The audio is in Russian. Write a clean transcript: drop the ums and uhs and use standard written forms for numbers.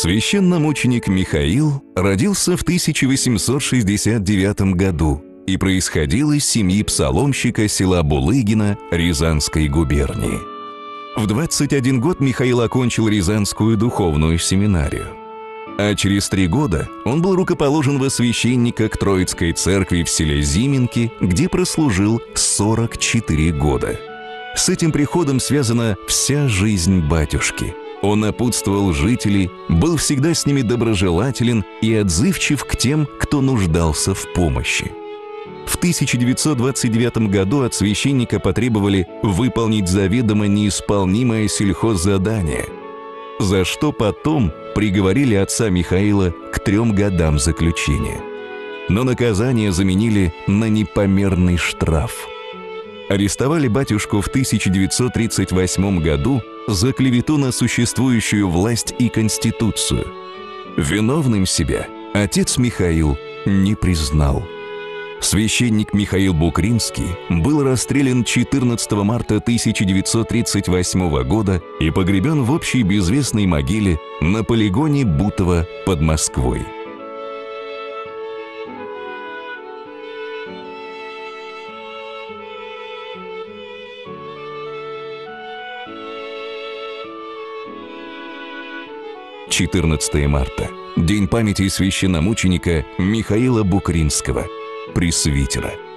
Священномученик Михаил родился в 1869 году и происходил из семьи псаломщика села Булыгино Рязанской губернии. В 21 год Михаил окончил Рязанскую духовную семинарию. А через 3 года он был рукоположен во священника к Троицкой церкви в селе Зименки, где прослужил 44 года. С этим приходом связана вся жизнь батюшки. Он напутствовал жителей, был всегда с ними доброжелателен и отзывчив к тем, кто нуждался в помощи. В 1929 году от священника потребовали выполнить заведомо неисполнимое сельхоззадание, за что потом приговорили отца Михаила к 3 годам заключения. Но наказание заменили на непомерный штраф. Арестовали батюшку в 1938 году за клевету на существующую власть и конституцию. Виновным себя отец Михаил не признал. Священник Михаил Букринский был расстрелян 14 марта 1938 года и погребен в общей безвестной могиле на полигоне Бутово под Москвой. – 14 марта. День памяти священномученика Михаила Букринского, пресвитера.